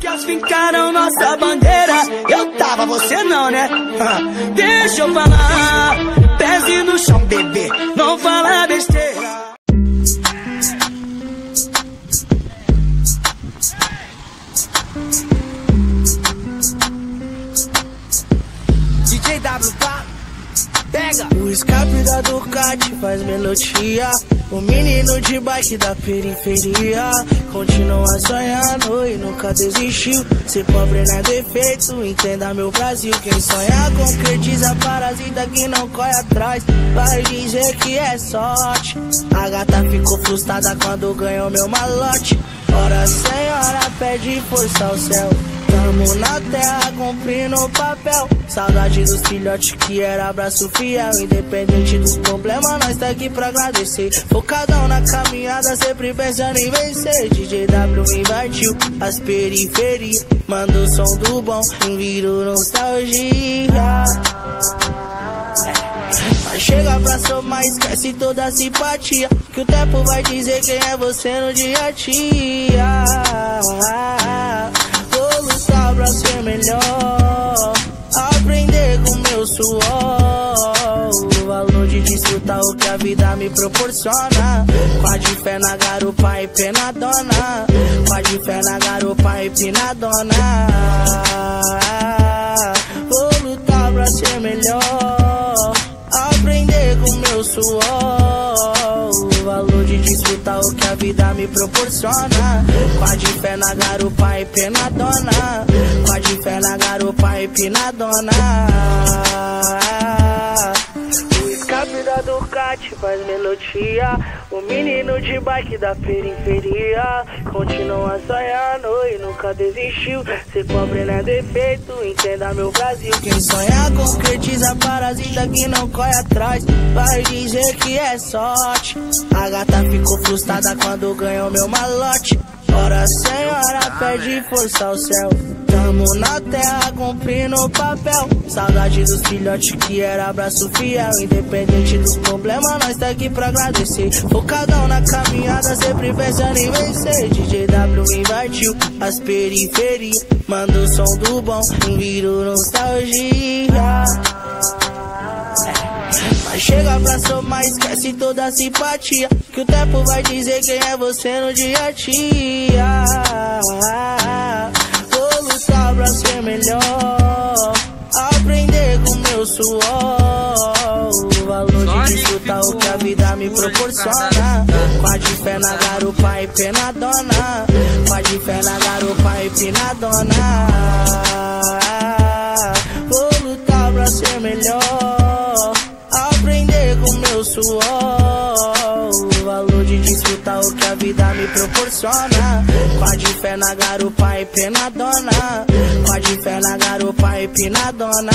Elas fincaram nossa bandeira, eu tava, você não, né? Deixa eu falar, pese no chão, bebê, não fala besteira. DJ W, pega! O escape da Ducati faz melodia. O menino de bike da periferia continua sonhando e nunca desistiu. Ser pobre não é defeito, entenda meu Brasil. Quem sonha concretiza, parasita que não corre atrás. Vai dizer que é sorte. A gata ficou frustrada quando ganhou meu malote. Ora senhora, pede força ao céu. Tamo na terra cumprindo o papel. Saudade dos filhotes que era abraço fiel. Independente dos problemas, nós tá aqui pra agradecer. Focadão na caminhada, sempre pensando em vencer. DJ W invadiu as periferias. Manda o som do bom, virou nostalgia. Mas chega pra somar, esquece toda a simpatia. Que o tempo vai dizer quem é você no dia a dia. Vou lutar pra ser melhor, aprender com meu suor. O valor de desfrutar o que a vida me proporciona. Vá de fé na garupa e penadona. Vá de fé na garupa e penadona. Vou lutar pra ser melhor, aprender com meu suor. O valor de desfrutar o que a vida me proporciona. Vá de fé na garupa e penadona. Vá de fé na garupa e penadona. O escape da Ducati faz melodia. O menino de bike da periferia continua sonhando e nunca desistiu. Ser pobre não é defeito, entenda meu Brasil. Quem sonha concretiza, parasita que não corre atrás. Vai dizer que é sorte. A gata ficou frustrada quando ganhou meu malote. Ora senhora, pede força ao céu. Tamo na terra cumprindo o papel. Saudade dos filhotes que era abraço fiel. Independente dos problemas, nós tá aqui pra agradecer. Focadão na caminhada, sempre pensando em vencer. DJ W invadiu as periferias. Manda o som do bom, virou nostalgia. Mas chega pra somar, esquece toda a simpatia. Que o tempo vai dizer quem é você no dia a dia. Vou lutar pra ser melhor, aprender com meu suor. O valor de desfrutar o que a vida me proporciona. Vá de fé na garupa e penadona. Vá de fé na garupa e penadona. Vou lutar pra ser melhor, aprender com meu suor. O valor de desfrutar o que a vida me proporciona. Vá de fé na garupa e penadona. Vá de fé na garupa e penadona.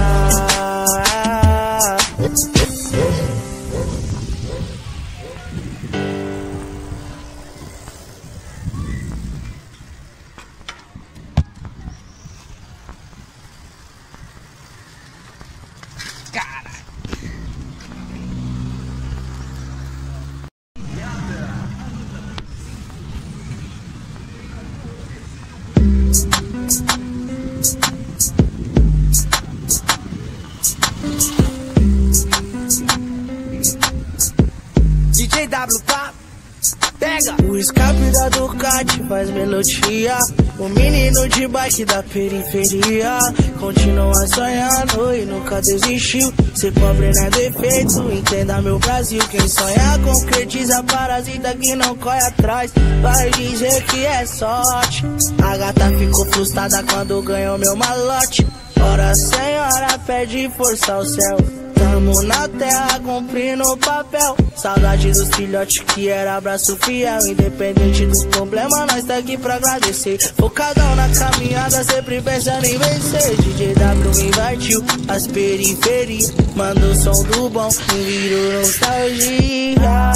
DJ W, pega! O escape da Ducati faz melodia. O menino de bike da periferia continua sonhando e nunca desistiu. Ser pobre não é defeito, entenda meu Brasil. Quem sonha concretiza, parasita que não corre atrás. Vai dizer que é sorte. A gata ficou frustrada quando ganhou meu malote. Ora senhora, pede força ao céu. Tamo na terra cumprindo o papel. Saudade dos filhotes que era abraço fiel. Independente dos problemas, nós tá aqui pra agradecer. Focadão na caminhada, sempre pensando em vencer. DJ W invadiu as periferias. Manda o som do bom, virou nostalgia.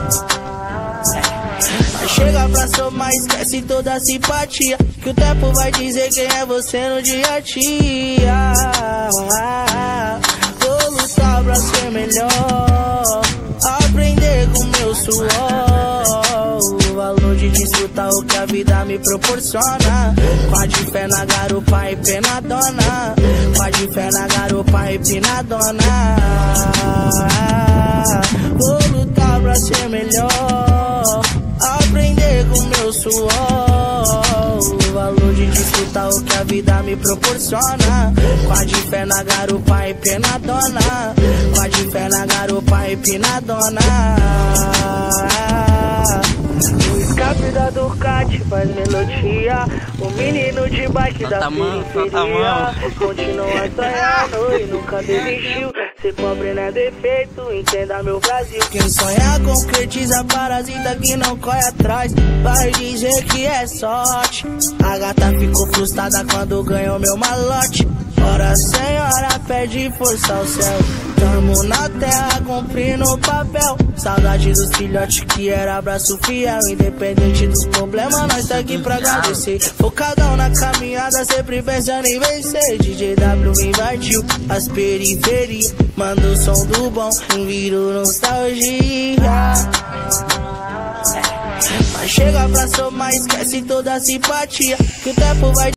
Mas chega pra somar, esquece toda a simpatia. Que o tempo vai dizer quem é você no dia a dia. Vou lutar pra ser melhor, aprender com meu suor. O valor de desfrutar o que a vida me me proporciona. Pá de fé na garupa empenadona, pá de fé na garupa empinadona. Vou lutar pra ser melhor, aprender com meu suor, o valor de desfrutar o que a vida me proporciona. Pá de fé na garupa empenadona, pá de fé na garupa empinadona. O escape da Ducati faz melodia, o menino de bike da periferia continua sonhando e nunca desistiu. Ser pobre não é defeito, entenda meu Brasil. Quem sonha concretiza, parasita que não corre atrás, vai dizer que é sorte. A gata ficou frustrada quando ganhou meu malote. Ora senhora, pede força ao céu, tamo na terra cumprindo o papel. Saudade dos filhotes que era abraço fiel, independente dos problemas nós tá aqui pra agradecer. Focadão na caminhada, sempre pensando em vencer. DJ W invadiu as periferias, manda o som do bom, viro nostalgia. Mas chega pra somar, esquece toda a simpatia, que o tempo vai